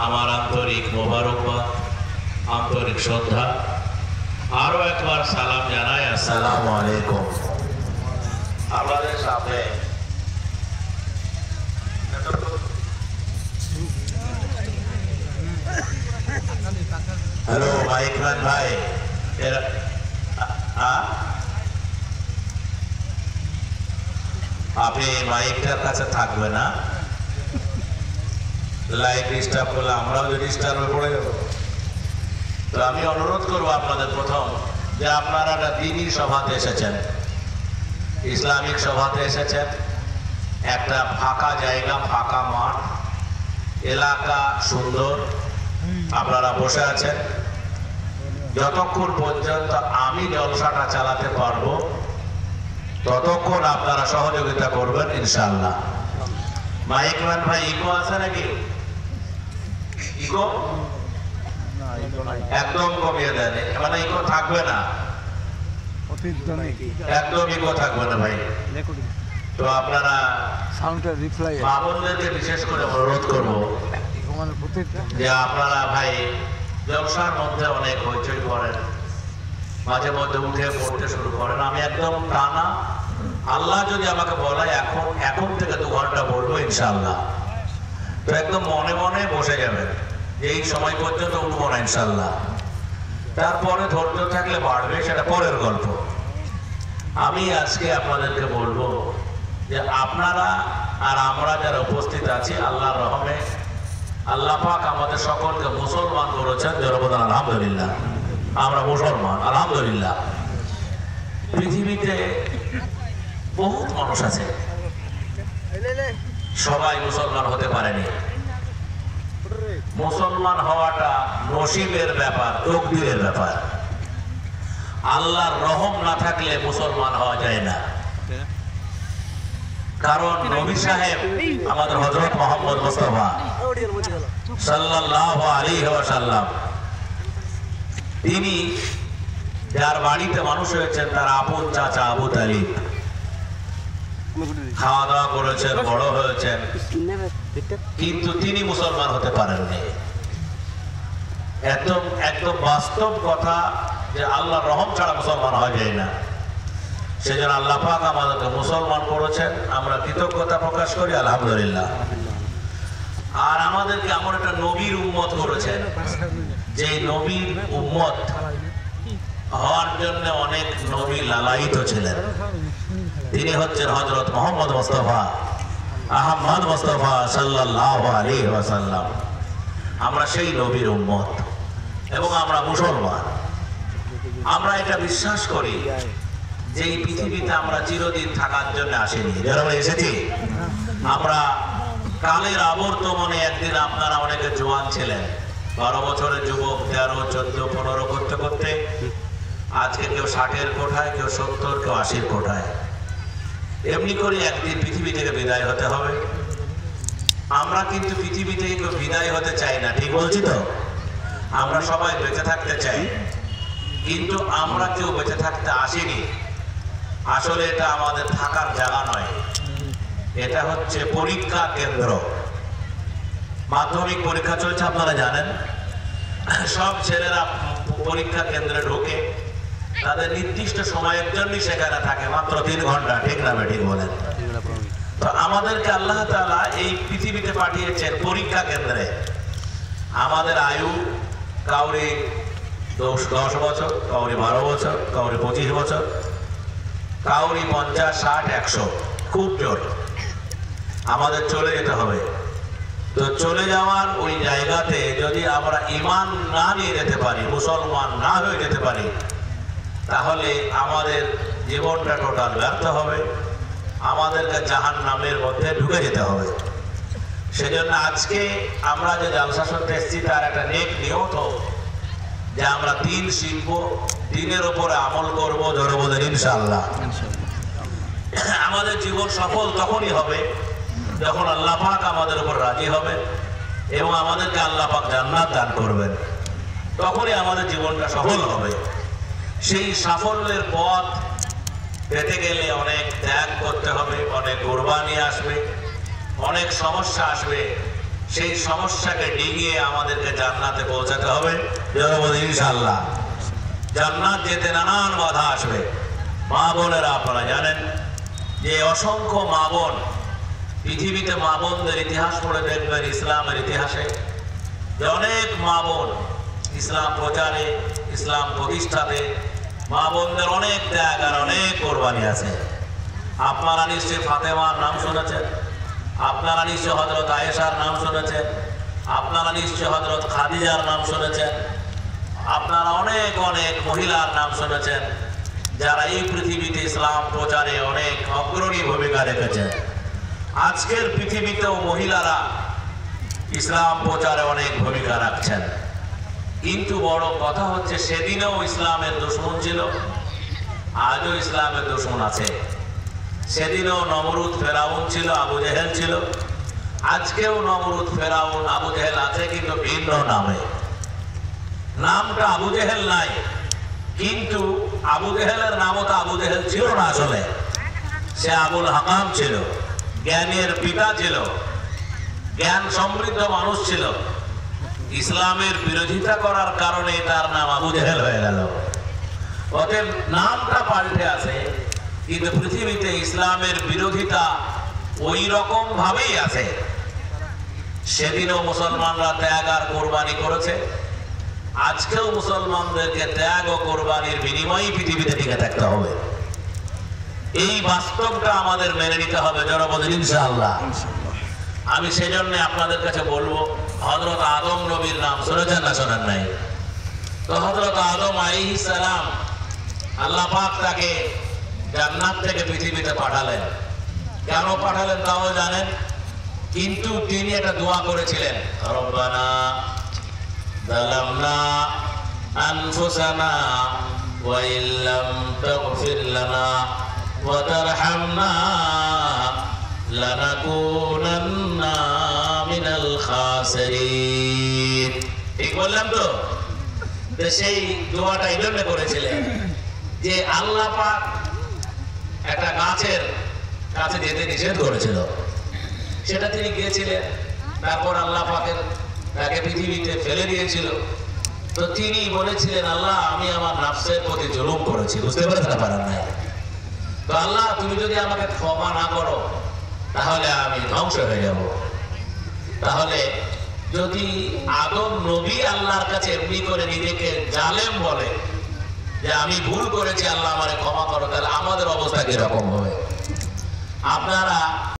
আমার আন্তরিক মোবারকবাদ, আন্তরিক শ্রদ্ধা। আরো একবার সালাম জানাই, আসসালামু আলাইকুম। আপনাদের সামনে হ্যালো মাইকম্যান ভাই, আপনি মাইকটার কাছে থাকবে না, লাইট ডিস্টার্ব করলে আমরাও যদি ডিস্টার্বে পড়ে যাব। তো আমি অনুরোধ করবো আপনাদের প্রথম যে আপনারা একটা দ্বীনি সভাতে এসেছেন, ইসলামিক সভাতে এসেছেন। একটা ফাঁকা জায়গা, ফাঁকা মাঠ, এলাকা সুন্দর, আপনারা বসে আছেন। যতক্ষণ পর্যন্ত আমি জলসাটা চালাতে পারবো ততক্ষণ আপনারা সহযোগিতা করবেন ইনশাআল্লাহ। মাইকম্যান ভাই, ইকো আছে নাকি? ইকো একদম কমিয়ে দেন, মানে ইকো থাকবে না, একদম ইকো থাকবে না ভাই। তো আপনারা মামুনদেরকে বিশেষ করে অনুরোধ করবো যে আপনারা ভাই জলসার মধ্যে অনেক হইচই করেন, মাঝে মধ্যে উঠে পড়তে শুরু করেন। আমি একদম টানা, আল্লাহ যদি আমাকে বলে এখন থেকে 2 ঘন্টা বলবো ইনশাআল্লাহ, তো একদম মনে মনে বসে যাবেন যে এই সময় পর্যন্ত উঠবো না ইনশাআল্লাহ। তারপরে ধৈর্য থাকলে বাড়বে, সেটা পরের গল্প। আমি আজকে আপনাদেরকে বলবো যে আপনারা আর আমরা যারা উপস্থিত আছি, আল্লাহর রহমে আল্লাহ পাক আমাদের সকলকে মুসলমান করেছেন। জনবদান আলহামদুলিল্লাহ, আমরা মুসলমান আলহামদুলিল্লাহ। পৃথিবীতে বহুত মানুষ আছে, সবাই মুসলমান হতে পারেনি। মুসলমান হওয়াটা নসিবের ব্যাপার, তকদিরের ব্যাপার। আল্লাহর রহম না থাকলে মুসলমান হওয়া যায় না। কারণ নবী সাহেব আমাদের হযরত মুহাম্মদ মুস্তাফা সাল্লাল্লাহু আলাইহি ওয়াসাল্লাম, তিনি যার বাড়িতে মানুষ হয়েছেন তার আপন চাচা আবু তালিব, খাওয়া দাওয়া করেছেন, বড় হয়েছেন, কিন্তু তিনি মুসলমান হতে পারেননি। একদম একদম বাস্তব কথা যে আল্লাহর রহম ছাড়া মুসলমান হওয়া যায় না। সেজন্য আল্লাহ পাক আমাদেরকে মুসলমান করেছেন, আমরা কৃতজ্ঞতা প্রকাশ করি আলহামদুলিল্লাহ। আর আমাদেরকে এমন একটা নবীর উম্মত করেছেন, যে নবীর উম্মত হওয়ার জন্য অনেক নবী লালায়িত ছিলেন। তিনি হচ্ছেন হযরত মুহাম্মদ মুস্তাফা আহমদ মুস্তাফা সাল্লাল্লাহু আলাইহি ওয়াসাল্লাম। আমরা সেই নবীর উম্মত এবং আমরা মুসলমান। আমরা এটা বিশ্বাস করি যে এই পৃথিবীতে আমরা চিরদিন থাকার জন্য আসিনি, যারা এসেছি আমরা কালের আবর্তমানে। একদিন আপনারা অনেকে জোয়ান ছিলেন, 12 বছরের যুবক, 13, 14, 15 করতে করতে আজকে কেউ 60-এর কোঠায়, কেউ 70, কেউ 80-এর কোঠায়। এমনি করে একদিন পৃথিবী থেকে বিদায় হতে হবে। আমরা কিন্তু পৃথিবী থেকে কেউ বিদায় হতে চাই না, ঠিক বলছি তো? আমরা সবাই বেঁচে থাকতে চাই, কিন্তু আমরা কেউ বেঁচে থাকতে আসিনি। আসলে এটা আমাদের থাকার জায়গা নয়, এটা হচ্ছে পরীক্ষা কেন্দ্র। মাধ্যমিক পরীক্ষা চলছে, আপনারা জানেন। সব ছেলেরা পরীক্ষা কেন্দ্রে ঢোকে, তাদের নির্দিষ্ট সময়ের জন্যই সেখানে থাকে, মাত্র 3 ঘন্টা, ঠিক না ঠিক বলেন? তো আমাদেরকে আল্লাহ তাআলা এই পৃথিবীতে পাঠিয়েছেন পরীক্ষা কেন্দ্রে। আমাদের আয়ু কাউরি 10 বছর, কাউরি 12 বছর, কাউরি 25 বছর, কাউরি 50, 60, 100, খুব জোর। আমাদের চলে যেতে হবে। তো চলে যাওয়ার ওই জায়গাতে যদি আমরা ঈমান না নিয়ে যেতে পারি, মুসলমান না হয়ে যেতে পারি, তাহলে আমাদের জীবনটা টোটাল ব্যর্থ হবে, আমাদেরকে জাহান্নামের মধ্যে ঢুকে যেতে হবে। সেজন্য আজকে আমরা যে জালসা শুনতে এসেছি তার একটা নেক নিয়ত যে আমরা দিন শিখব, দিনের উপরে আমল করবো, জোরে বলেন ইনশাআল্লাহ। আমাদের জীবন সফল তখনই হবে যখন আল্লাহ পাক আমাদের উপর রাজি হবে এবং আমাদেরকে আল্লাহ পাক জান্নাত দান করবেন, তখনই আমাদের জীবনটা সফল হবে। সেই সাফল্যের পথ পেতে গেলে অনেক ত্যাগ করতে হবে, অনেক কোরবানি আসবে, অনেক সমস্যা আসবে। সেই সমস্যাকে ডিঙিয়ে আমাদেরকে জান্নাতে পৌঁছাতে হবে ইনশাআল্লাহ। জান্নাত যেতে নানান বাধা আসবে। মা বোনেরা আপনারা জানেন যে অসংখ্য মা বোন, পৃথিবীতে মা বোনদের ইতিহাস পড়ে দেখবেন ইসলামের ইতিহাসে যে অনেক মা বোন ইসলাম প্রচারে, ইসলাম প্রতিষ্ঠাতে মা বোনদের অনেক ত্যাগ আর অনেক কোরবানি আছে। আপনারা নিশ্চয়ই ফাতেমার নাম শুনেছেন, আপনারা নিশ্চয় হযরত আয়েশার নাম শুনেছেন, আপনারা নিশ্চয় হযরত খাদিজার নাম শুনেছেন, আপনারা অনেক অনেক মহিলার নাম শুনেছেন যারা এই পৃথিবীতে ইসলাম প্রচারে অনেক অগ্রণী ভূমিকা রেখেছেন। আজকের পৃথিবীতেও মহিলারা ইসলাম প্রচারে অনেক ভূমিকা রাখছেন। কিন্তু বড় কথা হচ্ছে সেদিনও ইসলামের দুশমন ছিল, আজও ইসলামের দুশমন আছে। সেদিনও নমরুদ ফেরাউন ছিল, আবু জেহেল ছিল, আজকেও নমরুদ ফেরাউন আবু জেহেল আছে, কিন্তু ভিন্ন নামে। নামটা আবু জেহেল নাই, কিন্তু আবু জেহেলের নামও তো আবু জেহেল ছিল না। আসলে সে আবুল হাকাম ছিল, জ্ঞানের পিতা ছিল, জ্ঞান সমৃদ্ধ মানুষ ছিল। ইসলামের বিরোধিতা করার কারণে তার নাম আবু জেহেল হয়ে গেল। অতএব নামটা পাল্টে আছে, কিন্তু পৃথিবীতে ইসলামের বিরোধিতা ওই রকম ভাবেই আছে। সেদিনও মুসলমানরা ত্যাগ আর কোরবানি করেছে, আজকেও মুসলমানদেরকে ত্যাগ ও কোরবানির বিনিময়ে পৃথিবীতে টিকে থাকতে হবে। এই বাস্তবটা আমাদের মেনে নিতে হবে যারা বলেন ইনশাআল্লাহ। আমি সেজন্য আপনাদের কাছে বলবো, হযরত আদম নবীর নাম শুনেছেন না শোনেন নাই? তো হযরত আদম আলাইহিস সালাম, আল্লাহ পাক তাকে জান্নাত থেকে পৃথিবীতে পাঠালেন। কেন পাঠালেন তাও জানেন, কিন্তু তিনি একটা দোয়া করেছিলেন, রব্বানা যালামনা আনফুসানা ওয়া ইল্লাম তাগফির লানা ওয়া তারহামনা লানাকুনান্না মিনাল খাসিরিন। ঠিক বললাম তো? সেই দোয়াটা এই জন্য করেছিলেন যে আল্লাহ পাক একটা গাছের কাছে যেতে নিষেধ করেছিল, সেটা তিনি গিয়েছিলেন। তারপর আল্লাহ পাকের তাকে পৃথিবীতে ফেলে দিয়েছিল। তো তিনি বলেছিলেন, আল্লাহ আমি আমার নাফসের প্রতি জুলুম করেছি। বুঝতে পারেন না? তো আল্লাহ তুমি যদি আমাকে ক্ষমা না করো তাহলে আমি ধ্বংস হয়ে যাব। তাহলে যদি আদম নবী আল্লাহর কাছে এমনি করে নিজেকে জালেম বলে যে আমি ভুল করেছি, আল্লাহ আমারে ক্ষমা করো, তাহলে আমাদের অবস্থা কিরকম হবে? আপনারা